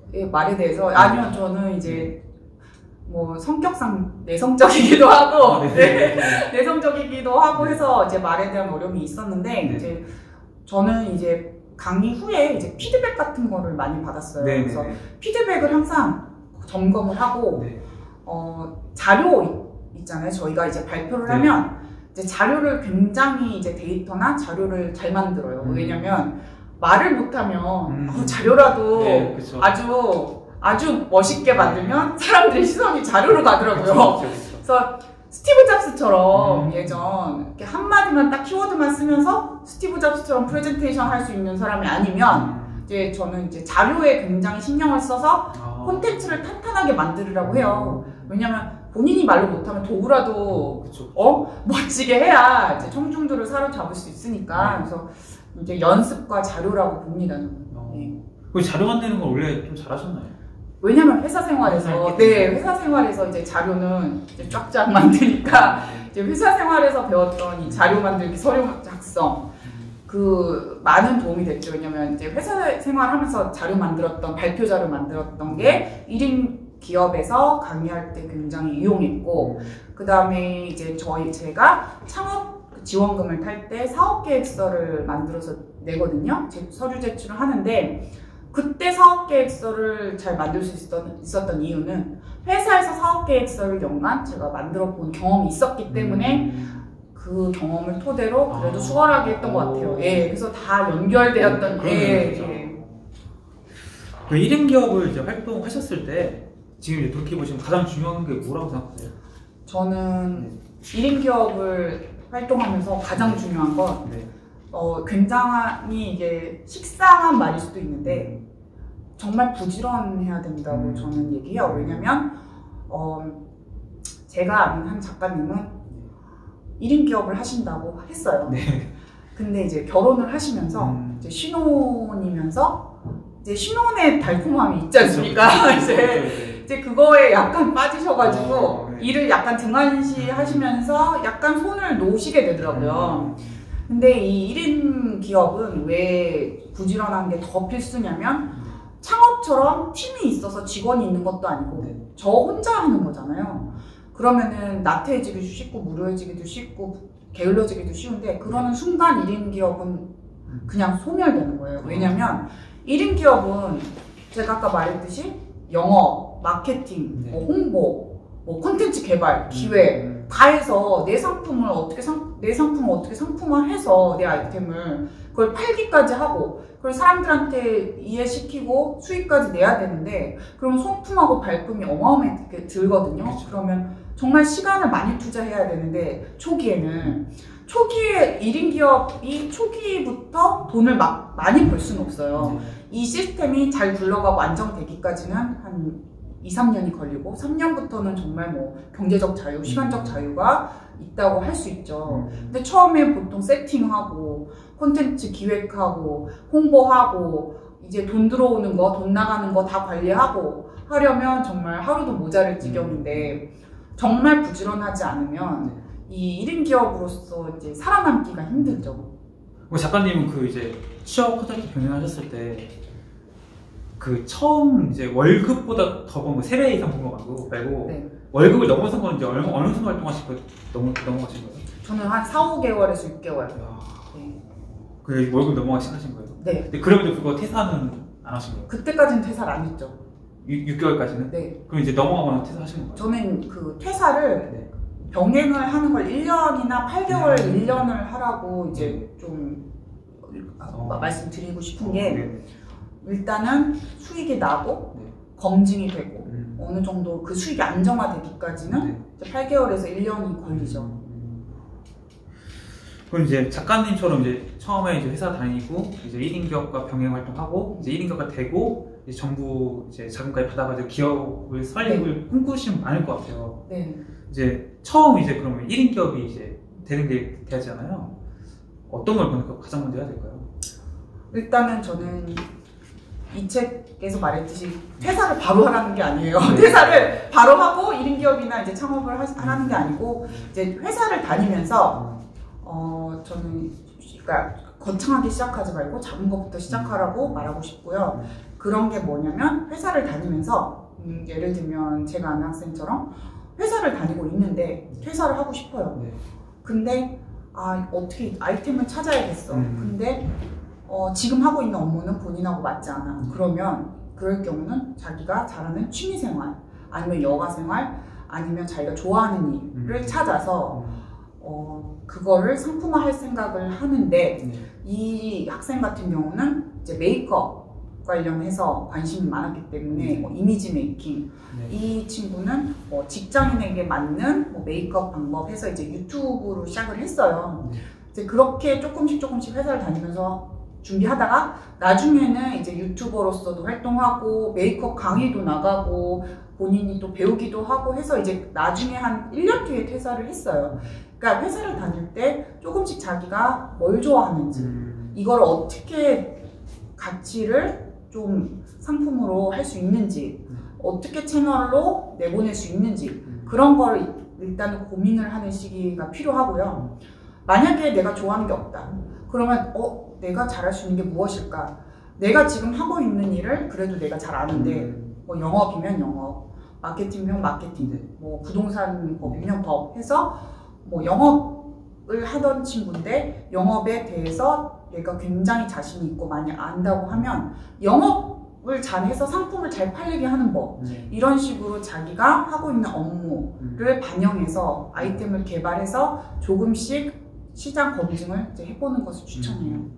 말에 대해서 아니요 저는 이제 뭐 성격상 내성적이기도 하고 아, 네. 네. 내성적이기도 하고 해서 이제 말에 대한 어려움이 있었는데 네. 이제 저는 이제 강의 후에 이제 피드백 같은 거를 많이 받았어요. 네. 그래서 피드백을 항상 점검을 하고 네. 어, 자료 있잖아요. 저희가 이제 발표를 네. 하면 이제 자료를 굉장히 이제 데이터나 자료를 잘 만들어요. 음. 왜냐면 말을 못하면 음. 어, 자료라도 네, 그쵸. 아주 아주 멋있게 만들면 사람들의 시선이 자료로 가더라고요. 그쵸, 그쵸, 그쵸. 그래서 스티브 잡스처럼 음. 예전 이렇게 한마디만 딱 키워드만 쓰면서 스티브 잡스처럼 프레젠테이션 할 수 있는 사람이 아니면 음. 이제 저는 이제 자료에 굉장히 신경을 써서 아. 콘텐츠를 탄탄하게 만들으라고 해요. 왜냐면 본인이 말로 못하면 도구라도 그쵸. 어 멋지게 해야 이제 청중들을 사로잡을 수 있으니까. 네. 그래서 이제 연습과 자료라고 봅니다. 저는. 어. 네. 그 자료 만드는 걸 원래 좀 잘하셨나요? 왜냐면 회사 생활에서 회사 네 회사 생활에서 이제 자료는 이제 쫙쫙 만드니까 이제 회사 생활에서 배웠던 이 자료 만들기, 서류 작성 그 많은 도움이 됐죠. 왜냐면 이제 회사 생활하면서 자료 만들었던 발표 자료 만들었던 게 일 인 기업에서 강의할 때 굉장히 유용했고, 그 다음에 이제 저희 제가 창업 지원금을 탈 때 사업계획서를 만들어서 내거든요. 제 서류 제출을 하는데 그때 사업계획서를 잘 만들 수 있었던, 있었던 이유는 회사에서 사업계획서를 연간 제가 만들어 본 경험이 있었기 때문에 음. 그 경험을 토대로 그래도 아. 수월하게 했던 것 같아요. 예, 그래서 다 연결되었던, 그러네요, 예, 진짜. 예. 그 일 인 기업을 이제 활동하셨을 때 지금 이제 돌이켜보시면 가장 중요한 게 뭐라고 생각하세요? 저는 일 인 기업을 활동하면서 가장 중요한 건 네. 어, 굉장히 이게 식상한 말일 수도 있는데 정말 부지런해야 된다고 음. 저는 얘기해요. 왜냐면 어, 제가 아는 한 작가님은 일 인 기업을 하신다고 했어요. 네. 근데 이제 결혼을 하시면서 음. 이제 신혼이면서 이제 신혼의 달콤함이 있지 않습니까? 이제 이제 그거에 약간 빠지셔가지고 어, 네. 일을 약간 등한시 하시면서 약간 손을 놓으시게 되더라고요. 음. 근데 이 일 인 기업은 왜 부지런한 게 더 필수냐면 창업처럼 팀이 있어서 직원이 있는 것도 아니고 네. 저 혼자 하는 거잖아요. 그러면은 나태해지기도 쉽고 무료해지기도 쉽고 게을러지기도 쉬운데 그러는 순간 일 인 기업은 그냥 소멸되는 거예요. 왜냐면 일 인 기업은 제가 아까 말했듯이 영업, 마케팅, 네. 뭐 홍보, 뭐 콘텐츠 개발, 기획 음. 다 해서 내 상품을 어떻게 상, 내 상품을 어떻게 상품화해서 내 아이템을 그걸 팔기까지 하고 그걸 사람들한테 이해시키고 수익까지 내야 되는데 그러면 손품하고 발품이 어마어마하게 들거든요. 그렇죠. 그러면 정말 시간을 많이 투자해야 되는데 초기에는 초기에 일 인 기업이 초기부터 돈을 막 많이 벌 수는 없어요. 네. 이 시스템이 잘 굴러가고 안정되기까지는 한 이, 삼 년이 걸리고 삼 년부터는 정말 뭐 경제적 자유, 시간적 자유가 있다고 할 수 있죠. 음. 근데 처음에 보통 세팅하고 콘텐츠 기획하고 홍보하고 이제 돈 들어오는 거, 돈 나가는 거 다 관리하고 하려면 정말 하루도 모자랄 지경인데 정말 부지런하지 않으면 이 일 인 기업으로서 이제 살아남기가 힘들죠. 작가님은 그 이제 취업 콘텐츠 병행하셨을 때 그 처음 이제 월급보다 더 번 거 세 배 이상 번 거 말고, 말고 네. 월급을 넘어선 건 이제 어느, 어느 순간 활동하신 거 넘어, 넘어가신 거예요? 저는 한 사, 오 개월에서 육 개월. 이야, 네. 그 월급 넘어가기 시작하신 거예요? 네. 근데 그럼에도 그거 퇴사는 안 하신 거예요? 그때까지는 퇴사를 안 했죠. 육 개월까지는? 네. 그럼 이제 넘어가거나 퇴사하시는 거예요? 저는 그 퇴사를 네. 병행을 하는 걸 일 년이나 팔 개월, 음. 일 년을 하라고 이제 좀 어. 말씀드리고 싶은 게 네. 일단은 수익이 나고 네. 검증이 되고 음. 어느 정도 그 수익이 안정화되기까지는 네. 이제 팔 개월에서 일 년이 걸리죠. 음. 그럼 이제 작가님처럼 이제 처음에 이제 회사 다니고 이제 일 인 기업과 병행 활동하고 이제 일 인 기업가 되고 이제 정부 이제 자금까지 받아가지고 기업을 설립을 꿈꾸시면 많을 것 같아요. 네. 이제 처음 이제 그러면 일 인 기업이 이제 되는 게 되잖아요. 어떤 걸 보니까 가장 먼저 해야 될까요? 일단은 저는 이 책에서 말했듯이 퇴사를 바로 하라는 게 아니에요. 퇴사를 바로 하고 일 인 기업이나 이제 창업을 하, 하라는 게 아니고 이제 회사를 다니면서 어 저는 그러니까 거창하게 시작하지 말고 작은 것부터 시작하라고 말하고 싶고요. 그런 게 뭐냐면 회사를 다니면서 음, 예를 들면 제가 아는 학생처럼 회사를 다니고 있는데 퇴사를 하고 싶어요. 네. 근데 아 어떻게 아이템을 찾아야겠어. 음. 근데 어, 지금 하고 있는 업무는 본인하고 맞지 않아. 음. 그러면 그럴 경우는 자기가 잘하는 취미생활 아니면 여가생활 아니면 자기가 좋아하는 일을 음. 찾아서 음. 어, 그거를 상품화할 생각을 하는데 네. 이 학생 같은 경우는 이제 메이크업 관련해서 관심이 많았기 때문에 음. 뭐 이미지 메이킹 네. 이 친구는 뭐 직장인에게 맞는 뭐 메이크업 방법 해서 이제 유튜브로 시작을 했어요. 네. 이제 그렇게 조금씩 조금씩 회사를 다니면서 준비하다가 나중에는 이제 유튜버로서도 활동하고 메이크업 강의도 나가고 본인이 또 배우기도 하고 해서 이제 나중에 한 일 년 뒤에 퇴사를 했어요. 그러니까 회사를 다닐 때 조금씩 자기가 뭘 좋아하는지 음. 이걸 어떻게 가치를 좀 상품으로 할 수 있는지 음. 어떻게 채널로 내보낼 수 있는지 음. 그런 걸 일단 고민을 하는 시기가 필요하고요. 만약에 내가 좋아하는 게 없다. 그러면 어 내가 잘할 수 있는 게 무엇일까? 내가 지금 하고 있는 일을 그래도 내가 잘 아는데 음. 뭐 영업이면 영업, 마케팅이면 마케팅, 네. 뭐 부동산 법이면 법 해서 뭐 영업을 하던 친구인데 영업에 대해서 내가 굉장히 자신이 있고 많이 안다고 하면 영업을 잘해서 상품을 잘 팔리게 하는 법 네. 이런 식으로 자기가 하고 있는 업무를 음. 반영해서 아이템을 개발해서 조금씩 시장 검증을 이제 해보는 것을 추천해요. 음.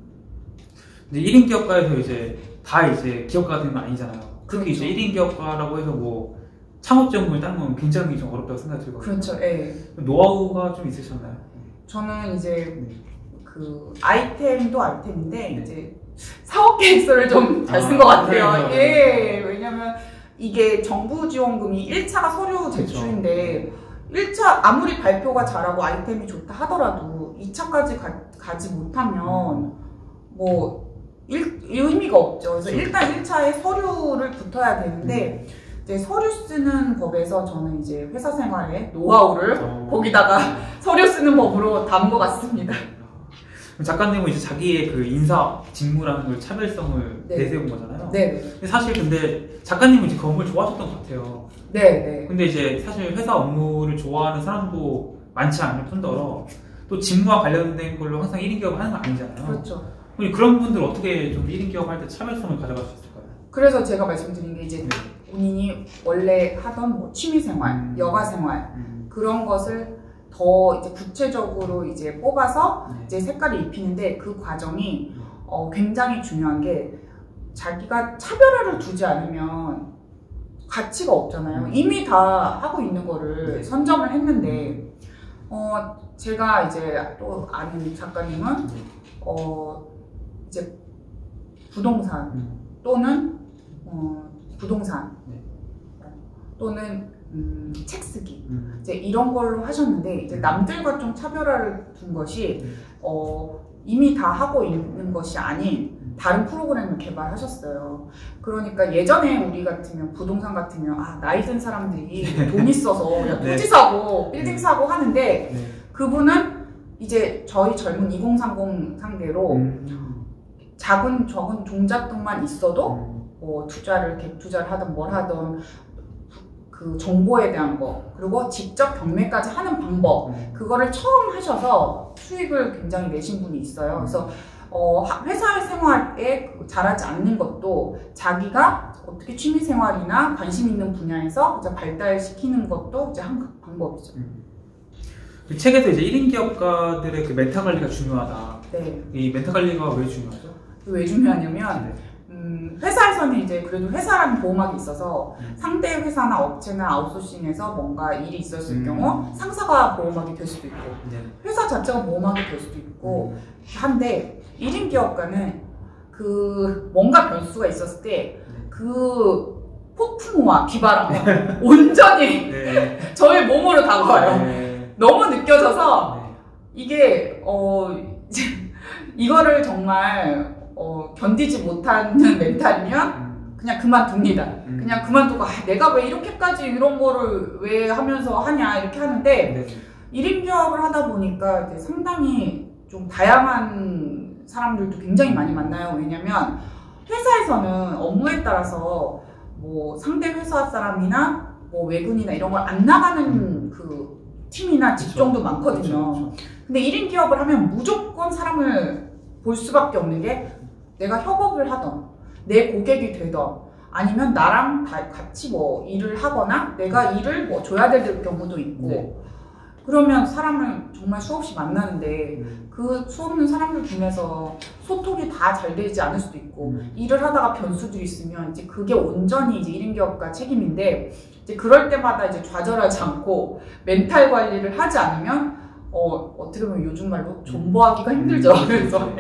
근데 일 인 기업가에서 이제 다 이제 기업가가 되는 건 아니잖아요. 특히 그렇죠. 이제 일 인 기업가라고 해서 뭐 창업적을 따는 건 굉장히 좀 어렵다고 생각이 들거든요. 그렇죠. 예. 노하우가 좀 있으셨나요? 저는 이제 네. 그 아이템도 아이템인데 네. 이제 사업 계획서를 좀 잘 쓴 것 아, 같아요. 그래요? 예. 왜냐면 이게 정부 지원금이 일 차가 서류 제출인데 일 차 아무리 발표가 잘하고 아이템이 좋다 하더라도 이 차까지 가, 가지 못하면 뭐 일, 의미가 없죠. 그래서 그렇죠. 일단 일 차에 서류를 붙어야 되는데 이제 서류 쓰는 법에서 저는 이제 회사 생활의 노하우를 어. 거기다가 서류 쓰는 법으로 담은 것 같습니다. 그럼 작가님은 이제 자기의 그 인사 직무라는 걸 차별성을 네. 내세운 거잖아요. 네, 근데 사실 근데 작가님은 이제 그걸 좋아하셨던 것 같아요. 네, 네. 근데 이제 사실 회사 업무를 좋아하는 사람도 많지 않을 뿐더러 또 직무와 관련된 걸로 항상 일 인 기업을 하는 건 아니잖아요. 그렇죠. 그럼 그런 분들 어떻게 좀 일 인 기업 할 때 차별성을 가져갈 수 있을까요? 그래서 제가 말씀드린 게 이제 본인이 원래 하던 뭐 취미생활, 음. 여가생활 음. 그런 것을 더 이제 구체적으로 이제 뽑아서 네. 이제 색깔을 입히는데 그 과정이 음. 어, 굉장히 중요한 게 자기가 차별화를 두지 않으면 가치가 없잖아요. 음. 이미 다 하고 있는 거를 네. 선점을 했는데 어, 제가 이제 또 아는 작가님은 네. 어, 이제 부동산 음. 또는 어, 부동산 네. 또는 음, 책 쓰기 음. 이제 이런 걸로 하셨는데 이제 남들과 좀 차별화를 둔 것이 음. 어, 이미 다 하고 있는 것이 아닌 다른 프로그램을 개발하셨어요. 그러니까 예전에 우리 같으면 부동산 같으면 아 나이 든 사람들이 돈 있어서 야, 네. 토지 사고 빌딩 네. 사고 하는데 네. 그분은 이제 저희 젊은 이공삼공 상대로 음. 작은 적은 종잣돈만 있어도 음. 뭐 투자를 갭 투자를 하든 뭘 하든 그 정보에 대한 거 그리고 직접 경매까지 하는 방법 음. 그거를 처음 하셔서 수익을 굉장히 내신 분이 있어요. 그래서 어, 회사 생활에 잘하지 않는 것도 자기가 어떻게 취미 생활이나 관심 있는 분야에서 이제 발달시키는 것도 이제 한 방법이죠. 음. 그 책에서 이제 일 인 기업가들의 그 멘탈 관리가 중요하다. 네. 이 멘탈 관리가 왜 중요하죠? 왜 중요하냐면 네. 음, 회사에서는 이제 그래도 회사라는 보호막이 있어서 음. 상대 회사나 업체나 아웃소싱에서 뭔가 일이 있었을 음. 경우 상사가 보호막이 될 수도 있고 네. 회사 자체가 보호막이 될 수도 있고 음. 한데 일 인 기업가는 그 뭔가 변수가 있었을 때 그 폭풍우와 비바람과 온전히 네. 저의 몸으로 다가와요. 네. 너무 느껴져서 네. 이게 어 이제 이거를 정말 어, 견디지 못하는 멘탈이면 음. 그냥 그만둡니다. 음. 그냥 그만두고 아, 내가 왜 이렇게까지 이런 거를 왜 하면서 하냐 이렇게 하는데 네. 일 인 기업을 하다 보니까 이제 상당히 좀 다양한 사람들도 굉장히 많이 만나요. 왜냐면 회사에서는 업무에 따라서 뭐 상대 회사 사람이나 뭐 외군이나 이런 걸 안 나가는 그 팀이나 직종도 그쵸. 많거든요. 그쵸, 그쵸. 근데 일 인 기업을 하면 무조건 사람을 볼 수밖에 없는 게 내가 협업을 하던 내 고객이 되던 아니면 나랑 다 같이 뭐 일을 하거나 내가 일을 뭐 줘야 될 경우도 있고 네. 그러면 사람을 정말 수없이 만나는데 음. 그 수없는 사람들 중에서 소통이 다 잘 되지 않을 수도 있고 음. 일을 하다가 변수들이 있으면 이제 그게 온전히 이제 일 인 기업가 책임인데 이제 그럴 때마다 이제 좌절하지 않고 멘탈 관리를 하지 않으면 어 어떻게 보면 요즘 말로 존버하기가 힘들죠. 음. 그래서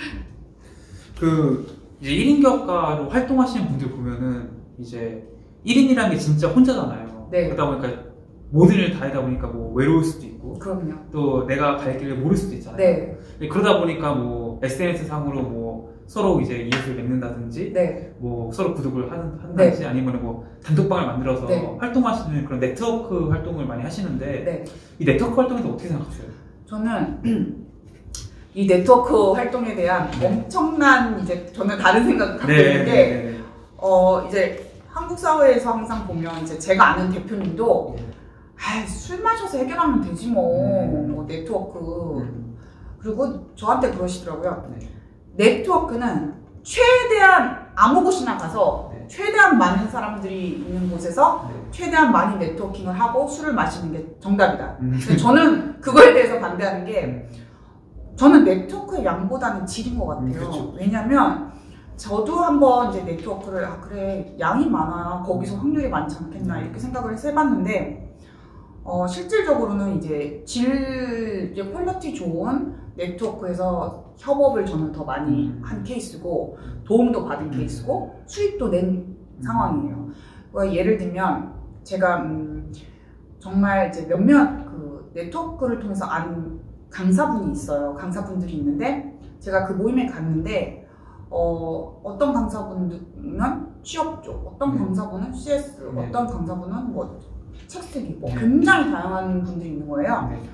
그 이제 일 인 기업가로 활동하시는 분들 보면은 이제 일 인이라는 게 진짜 혼자잖아요. 네. 그러다 보니까 모든 일을 다 하다 보니까 뭐 외로울 수도 있고 그럼요. 또 내가 갈 길을 모를 수도 있잖아요. 네, 근데 그러다 보니까 뭐 에스엔에스 상으로 뭐 서로 이제 이웃을 맺는다든지 네, 뭐 서로 구독을 하는, 한다든지 아니면 뭐 단톡방을 만들어서 네. 활동하시는 그런 네트워크 활동을 많이 하시는데 네. 이 네트워크 활동에 대해서 어떻게 생각하세요? 저는 이 네트워크 활동에 대한 엄청난 이제 저는 다른 생각을 갖고 있는 게 네. 어 이제 한국 사회에서 항상 보면 이제 제가 아는 대표님도 네. 아, 술 마셔서 해결하면 되지 뭐, 음. 뭐 네트워크 음. 그리고 저한테 그러시더라고요. 네. 네트워크는 최대한 아무 곳이나 가서 네. 최대한 많은 사람들이 있는 곳에서 네. 최대한 많이 네트워킹을 하고 술을 마시는 게 정답이다. 음. 근데 저는 그거에 대해서 반대하는 게 저는 네트워크의 양보다는 질인 것 같아요. 음, 그쵸. 왜냐면 저도 한번 이제 네트워크를 아 그래 양이 많아 거기서 확률이 많지 않겠나 이렇게 생각을 해서 해봤는데 어 실질적으로는 이제 질 이제 퀄리티 좋은 네트워크에서 협업을 저는 더 많이 음. 한 케이스고 도움도 받은 케이스고 수익도 낸 상황이에요. 그러니까 예를 들면 제가 음 정말 이제 몇몇 그 네트워크를 통해서 안 강사분이 있어요. 강사분들이 있는데 제가 그 모임에 갔는데 어, 어떤 강사분은 취업 쪽, 어떤 네. 강사분은 씨에스, 네. 어떤 강사분은 뭐 책 쓰기, 뭐 네. 굉장히 다양한 분들이 있는 거예요. 네.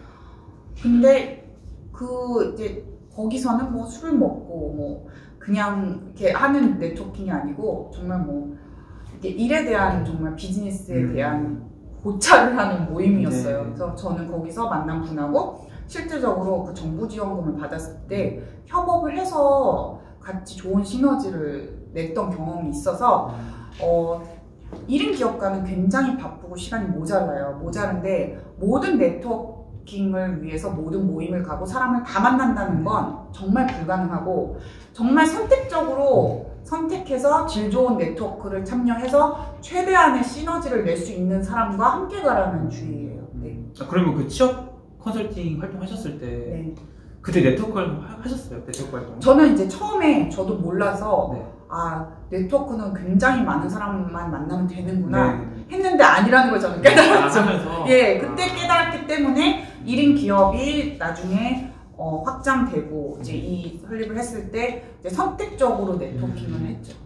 근데 그 이제 거기서는 뭐 술 먹고 뭐 그냥 이렇게 하는 네트워킹이 아니고 정말 뭐 이렇게 일에 대한 정말 비즈니스에 음. 대한 고찰을 하는 모임이었어요. 네. 그래서 저는 거기서 만난 분하고 실질적으로 그 정부 지원금을 받았을 때 협업을 해서 같이 좋은 시너지를 냈던 경험이 있어서 어, 일 인 기업가는 굉장히 바쁘고 시간이 모자라요. 모자른데 모든 네트워킹을 위해서 모든 모임을 가고 사람을 다 만난다는 건 정말 불가능하고 정말 선택적으로 선택해서 질 좋은 네트워크를 참여해서 최대한의 시너지를 낼 수 있는 사람과 함께 가라는 주의예요. 네. 아, 그러면 그 취업 컨설팅 활동하셨을 때 네. 그때 네트워크 활동 하- 하셨어요? 네트워크 활동? 저는 이제 처음에 저도 몰라서 네. 아 네트워크는 굉장히 많은 사람만 만나면 되는구나 네. 했는데 아니라는 걸 저는 깨달았죠. 아, 하면서 예, 그때 아. 깨달았기 때문에 일 인 기업이 나중에 어, 확장되고 이제 이 설립을 했을 때 이제 선택적으로 네트워킹을 음. 했죠.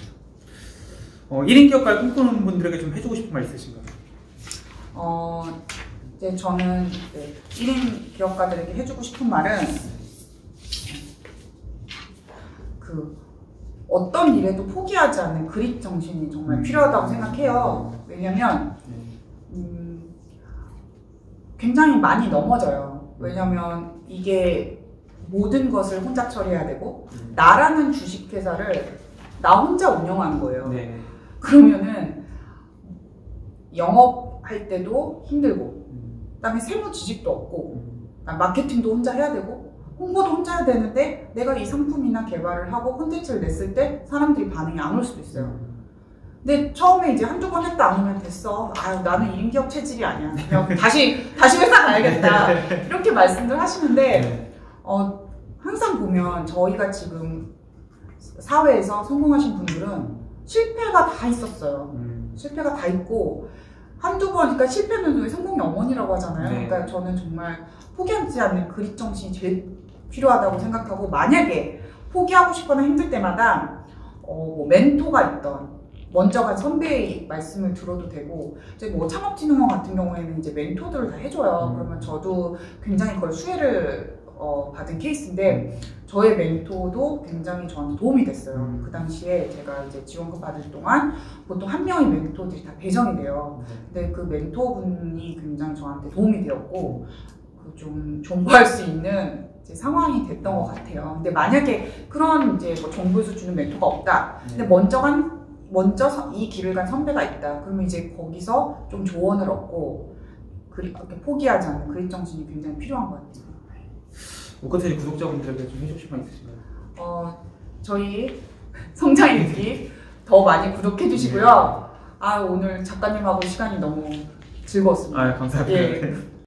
어, 일 인 기업가를 꿈꾸는 분들에게 좀 해주고 싶은 말 있으신가요? 어, 이제 저는 네, 일 인 기업가들에게 해주고 싶은 말은 그 어떤 일에도 포기하지 않는 그릿 정신이 정말 필요하다고 생각해요. 왜냐면 음, 굉장히 많이 넘어져요. 왜냐면 이게 모든 것을 혼자 처리해야 되고 나라는 주식회사를 나 혼자 운영하는 거예요. 네. 그러면은 영업할 때도 힘들고 그다음에 세무 지식도 없고 마케팅도 혼자 해야 되고 홍보도 혼자 해야 되는데 내가 이 상품이나 개발을 하고 콘텐츠를 냈을 때 사람들이 반응이 안 올 수도 있어요. 근데 처음에 이제 한두 번 했다 안 오면 됐어. 아 나는 일 인 기업 체질이 아니야. 그냥 다시 다시 회사 가야겠다. 이렇게 말씀들 하시는데 네. 어, 항상 보면 저희가 지금 사회에서 성공하신 분들은 실패가 다 있었어요. 음. 실패가 다 있고 한두 번, 그러니까 실패는 왜 성공의 어머니라고 하잖아요. 네. 그러니까 저는 정말 포기하지 않는 그릿 정신이 제일 필요하다고 생각하고 만약에 포기하고 싶거나 힘들 때마다 어, 뭐 멘토가 있던 먼저 간 선배의 말씀을 들어도 되고 이제 뭐 창업진흥원 같은 경우에는 이제 멘토들을 다 해줘요. 음. 그러면 저도 굉장히 그걸 수혜를 어, 받은 케이스인데 저의 멘토도 굉장히 저한테 도움이 됐어요. 음. 그 당시에 제가 이제 지원금 받을 동안 보통 한 명의 멘토들이 다 배정이 돼요. 근데 그 멘토분이 굉장히 저한테 도움이 되었고 그 좀 존버할 수 있는 이제 상황이 됐던 것 같아요. 근데 만약에 그런 이제 뭐 정부에서 주는 멘토가 없다. 근데 먼저 간 먼저 서- 이 길을 간 선배가 있다. 그러면 이제 거기서 좀 조언을 얻고 그렇게 포기하지 않는 그릿 정신이 굉장히 필요한 것 같아요. 오카테리 구독자분들에게 좀 해주실 말 있으신가요? 어, 저희 성장일기 더 많이 구독해 주시고요. 아, 오늘 작가님하고 시간이 너무 즐거웠습니다. 아, 감사합니다. 예.